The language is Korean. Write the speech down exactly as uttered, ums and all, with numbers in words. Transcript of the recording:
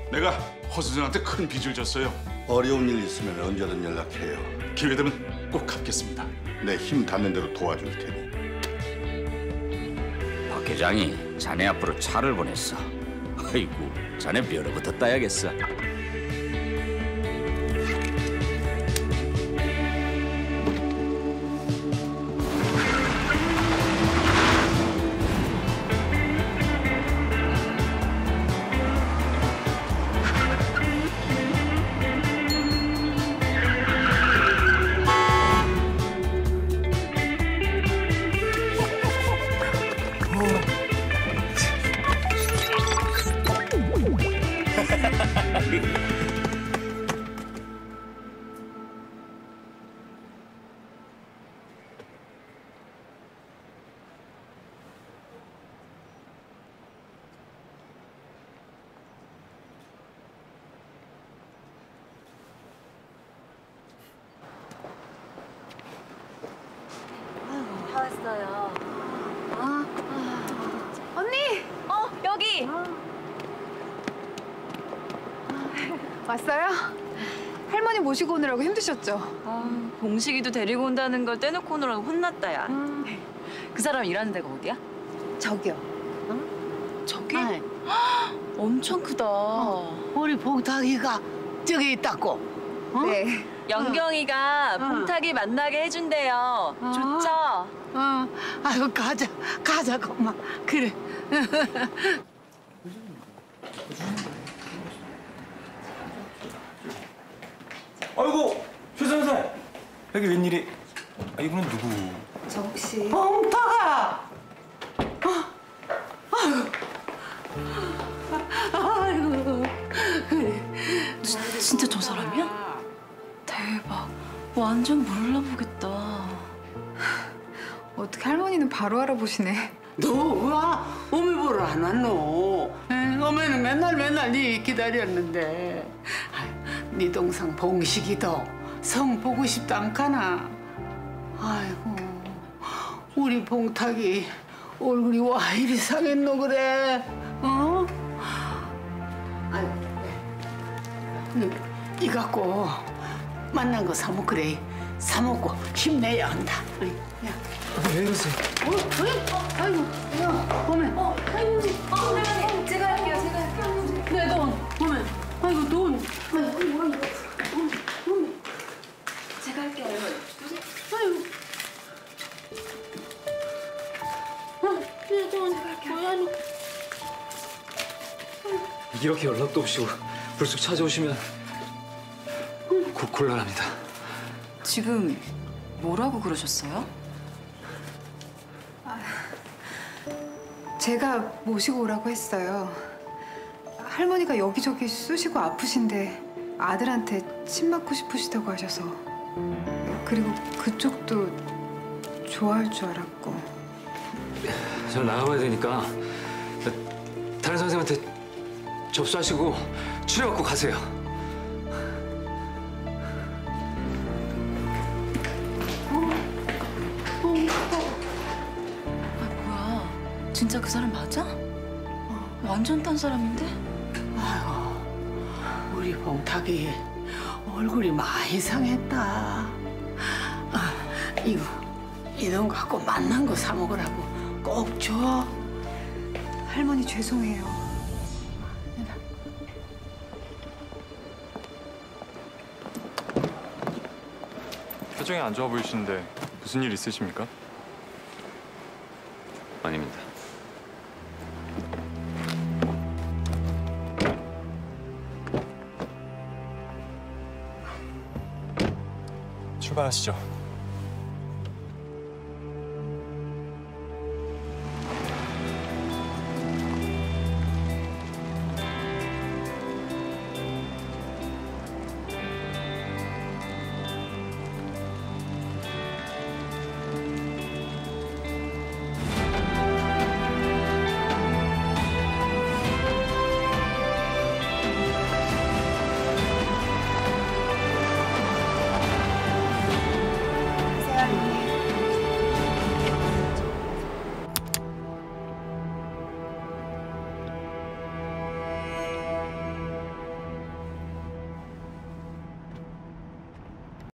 내가 허수진한테 큰 빚을 졌어요. 어려운 일 있으면 언제든 연락해요. 기회 되면 꼭 갚겠습니다. 내 힘 닿는 대로 도와줄 테니. 박 회장이 자네 앞으로 차를 보냈어. 아이고, 자네 뼈로부터 따야겠어. 다 왔어요. 아, 아. 언니! 어, 여기! 왔어요? 할머니 모시고 오느라고 힘드셨죠? 아, 봉식이도 데리고 온다는 걸 떼놓고 오느라고 혼났다, 야. 음. 그 사람 일하는 데가 어디야? 저기요. 어? 저기? 아이. 엄청 크다. 어, 우리 봉탁이가 저기 있다고. 어? 네. 영경이가 봉탁이 만나게 해준대요. 어. 좋죠? 어, 아이고 가자, 가자 그만. 그래. 아이고, 최 선생. 여기 웬일이? 아, 이분은 누구? 저 혹시 봉탁아. 아이고. 그래. 진짜 저 사람이야? 대박. 완전 몰라보겠다. 어떻게 할머니는 바로 알아보시네. 너와 어미 보러 안 왔노? 에, 어머니는 맨날 맨날 네 기다렸는데. 아유, 네 동생 봉식이도 성 보고 싶다 않카나? 아이고, 우리 봉탁이 얼굴이 와 이리 상했노 그래? 어? 아유, 네. 이 갖고 만난 거 사먹 그래. 사먹고 힘내야 한다. 어이, 야. 왜 이러세요? 어, 왜? 어, 아이고, 야, 보면. 어, 아이고, 어, 내가, 제가 할게요, 제가 할게요. 내 돈, 보면. 아이고, 돈. 아이고, 아이고, 아이고, 보면. 제가 할게요. 아이고. 아, 내 돈, 뭐야, 이렇게 연락도 없이 불쑥 찾아오시면 곧 곤란합니다. 지금 뭐라고 그러셨어요? 제가 모시고 오라고 했어요. 할머니가 여기저기 쑤시고 아프신데 아들한테 침 맞고 싶으시다고 하셔서. 그리고 그쪽도 좋아할 줄 알았고. 저 나가봐야 되니까 다른 선생님한테 접수하시고 치료받고 가세요. 뭐야, 진짜 그 사람 맞아? 완전 딴 사람인데? 아이고, 우리 봉탁이 얼굴이 많이 상했다. 아, 이거, 이 돈 갖고 만난 거 사 먹으라고 꼭 줘. 할머니 죄송해요. 표정이 안 좋아 보이시는데 무슨 일 있으십니까? 아닙니다. 출발하시죠.